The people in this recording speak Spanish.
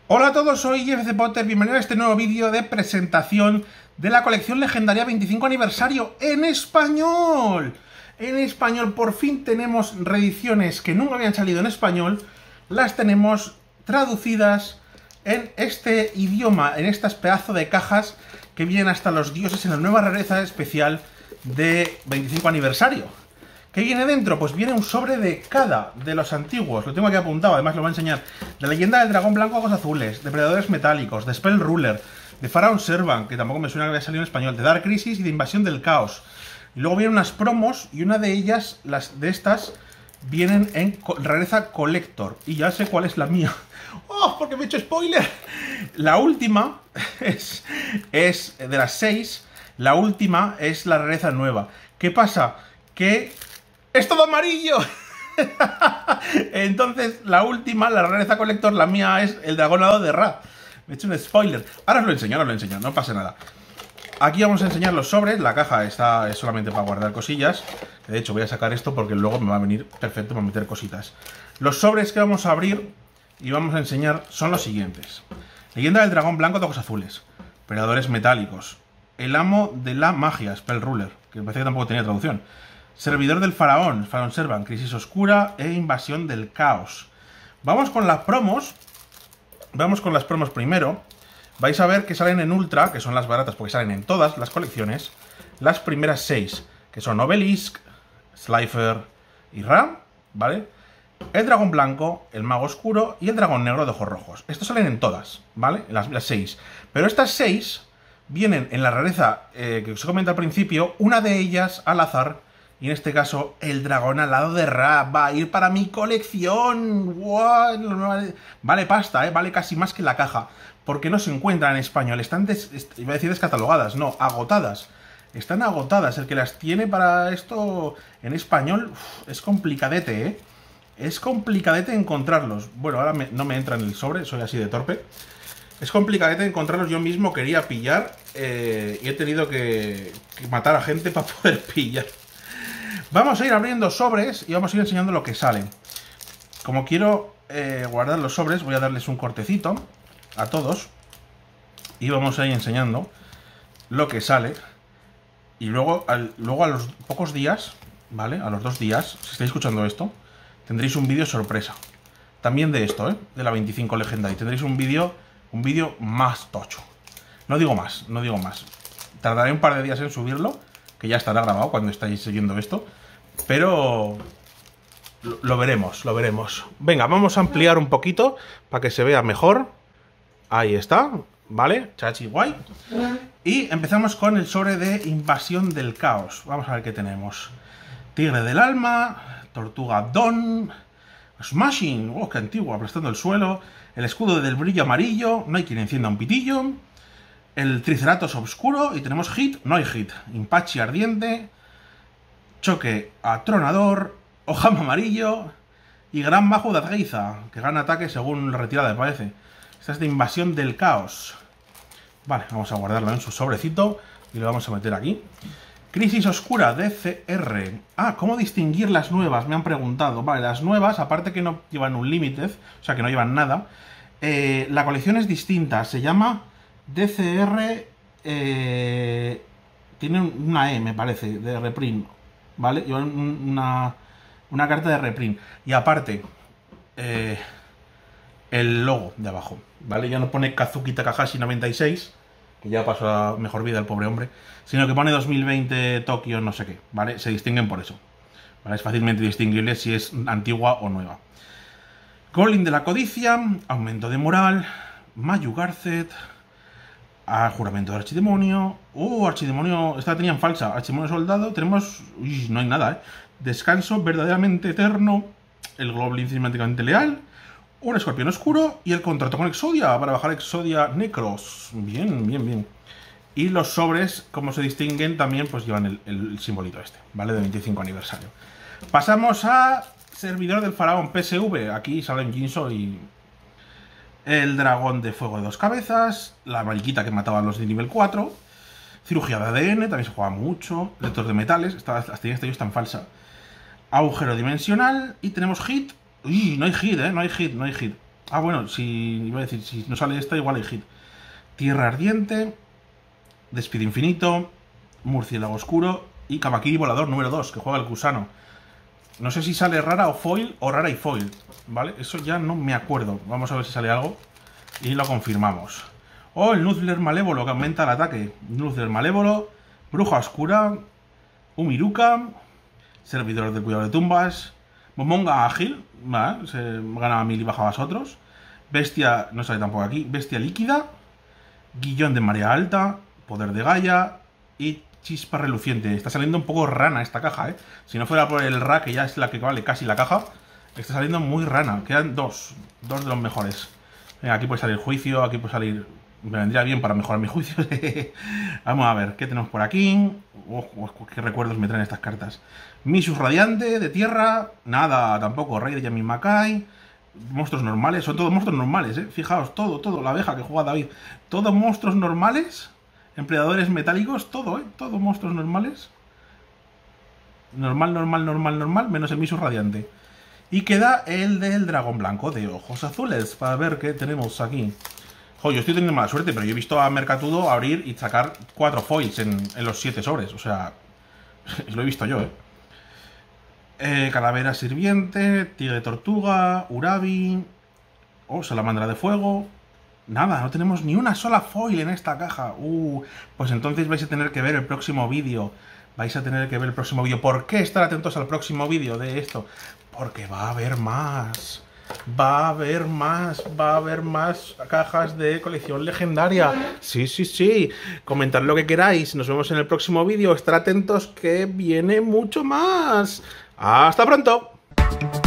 Hola a todos, soy Jeff de Potter, bienvenidos a este nuevo vídeo de presentación de la colección legendaria 25 aniversario en español. En español, por fin tenemos reediciones que nunca habían salido en español, las tenemos traducidas en este idioma, en estas pedazos de cajas que vienen hasta los dioses en la nueva rareza especial de 25 aniversario. ¿Qué viene dentro? Pues viene un sobre de cada de los antiguos, lo tengo aquí apuntado, además lo voy a enseñar, de Leyenda del Dragón Blanco Ojos Azules, de Predadores Metálicos, de Spell Ruler, de Pharaon Servant, que tampoco me suena que haya salido en español, de Dark Crisis y de Invasión del Caos. Y luego vienen unas promos y una de ellas, las de estas, vienen en rareza Collector. Y ya sé cuál es la mía. ¡Oh, porque me he hecho spoiler! La última es de las 6, la última es la rareza nueva. ¿Qué pasa? Que ¡es todo amarillo! Entonces, la última, la rareza Collector, la mía es el dragón alado de Ra. Me he hecho un spoiler. Ahora os lo enseño, no pasa nada. Aquí vamos a enseñar los sobres. La caja es solamente para guardar cosillas. De hecho, voy a sacar esto porque luego me va a venir perfecto para meter cositas. Los sobres que vamos a abrir y vamos a enseñar son los siguientes. Leyenda del Dragón Blanco de Ojos Azules. Predadores Metálicos. El Amo de la Magia, Spell Ruler, que me parece que tampoco tenía traducción. Servidor del Faraón, Pharaon Servant, Crisis Oscura e Invasión del Caos. Vamos con las promos. Vamos con las promos primero. Vais a ver que salen en Ultra, que son las baratas porque salen en todas las colecciones. Las primeras 6, que son Obelisk, Slifer y Ra, ¿vale? El Dragón Blanco, el Mago Oscuro y el Dragón Negro de Ojos Rojos. Estos salen en todas, ¿vale? Las 6. Pero estas 6 vienen en la rareza que os he comentado al principio, una de ellas al azar. Y en este caso, el dragón alado de Ra va a ir para mi colección. ¡Wow! Vale pasta, vale casi más que la caja. Porque no se encuentran en español. Están, iba a decir descatalogadas, no, agotadas. Están agotadas. El que las tiene para esto en español es complicadete, ¿eh? Es complicadete encontrarlos. Bueno, ahora no me entra en el sobre, soy así de torpe. Es complicadete encontrarlos, yo mismo quería pillar y he tenido que matar a gente para poder pillar. Vamos a ir abriendo sobres y vamos a ir enseñando lo que sale. Como quiero guardar los sobres, voy a darles un cortecito a todos. Y vamos a ir enseñando lo que sale. Y luego a los pocos días, ¿vale? A los 2 días, si estáis escuchando esto, tendréis un vídeo sorpresa. También de esto, de la 25 Legendary. Tendréis un vídeo más tocho. No digo más. Tardaré un par de días en subirlo, que ya estará grabado cuando estáis siguiendo esto, pero lo veremos. Venga, vamos a ampliar un poquito para que se vea mejor. Ahí está, ¿vale? Chachi guay. Y empezamos con el sobre de Invasión del Caos. Vamos a ver qué tenemos. Tigre del Alma, Tortuga Dawn, Smashing, oh, qué antiguo, aplastando el suelo, el escudo del brillo amarillo, no hay quien encienda un pitillo, el Triceratops Obscuro, y tenemos Hit, no hay Hit, Impachi Ardiente, Choque Atronador, Ojama Amarillo y Gran Bajo de Adgeiza, que gana ataque según la retirada, me parece. Esta es de Invasión del Caos. Vale, vamos a guardarlo en su sobrecito y lo vamos a meter aquí. Crisis Oscura DCR. Ah, ¿cómo distinguir las nuevas? Me han preguntado. Vale, las nuevas, aparte que no llevan un limited, o sea que no llevan nada, la colección es distinta, se llama DCR, tiene una E, me parece, de reprint, ¿vale? Una carta de reprint. Y aparte, el logo de abajo, ¿vale? Ya no pone Kazuki Takahashi 96, que ya pasó a mejor vida el pobre hombre, sino que pone 2020 Tokio no sé qué, ¿vale? Se distinguen por eso, ¿vale? Es fácilmente distinguible si es antigua o nueva. Golem de la Codicia, Aumento de Moral, Mayu Garcet, Juramento del Archidemonio. Archidemonio, esta la tenían falsa. Archidemonio Soldado, tenemos... Uy, no hay nada, Descanso verdaderamente eterno, el Goblin cinemáticamente leal, un Escorpión Oscuro y el contrato con Exodia, para bajar Exodia Necros. Bien. Y los sobres, como se distinguen, también pues llevan el simbolito ¿vale? De 25 aniversario. Pasamos a Servidor del Faraón PSV. Aquí salen Jinso y el Dragón de Fuego de 2 cabezas, la mariquita que mataba a los de nivel 4, Cirugía de ADN, también se juega mucho, Lector de metales, hasta ya está tan falsa, Agujero dimensional, y tenemos Hit. Uy, no hay Hit, no hay Hit. Ah, bueno, si iba a decir, si no sale esta, igual hay hit. Tierra ardiente, Despido infinito, Murciélago oscuro y Kamakiri volador número 2, que juega el gusano. No sé si sale rara o foil o rara y foil, ¿vale? Eso ya no me acuerdo. Vamos a ver si sale algo y lo confirmamos. Oh, el Nuzzler malévolo que aumenta el ataque. Nuzzler malévolo, Bruja oscura, Umiruka, Servidor del cuidado de tumbas, Momonga ágil, ¿vale? Se gana 1000 y baja a vosotros. Bestia, no sale tampoco aquí, Bestia líquida, Guillón de marea alta, Poder de Gaia y Chispa reluciente. Está saliendo un poco rana esta caja, ¿eh? Si no fuera por el Ra, que ya es la que vale casi la caja, está saliendo muy rana. Quedan dos de los mejores. Venga, aquí puede salir juicio, aquí puede salir... Me vendría bien para mejorar mi juicio. Vamos a ver, ¿qué tenemos por aquí? Qué recuerdos me traen estas cartas. Misus radiante, de tierra, nada, tampoco. Rey de Yamin Makai, monstruos normales, son todos monstruos normales, ¿eh? Fijaos, todo, la abeja que juega David. Todos monstruos normales, empleadores metálicos, todo, ¿eh? Todos monstruos normales. Normal, menos el Misus radiante. Y queda el del dragón blanco de ojos azules, para ver qué tenemos aquí. Jo, yo estoy teniendo mala suerte, pero yo he visto a Mercatudo abrir y sacar 4 foils en los 7 sobres. O sea, lo he visto yo, Calavera sirviente, tigre tortuga, Urabi, salamandra de fuego. Nada, no tenemos ni una sola foil en esta caja. Pues entonces vais a tener que ver el próximo vídeo. ¿Por qué estar atentos al próximo vídeo de esto? Porque va a haber más. Va a haber más cajas de colección legendaria. Sí. Comentad lo que queráis. Nos vemos en el próximo vídeo. Estar atentos que viene mucho más. ¡Hasta pronto!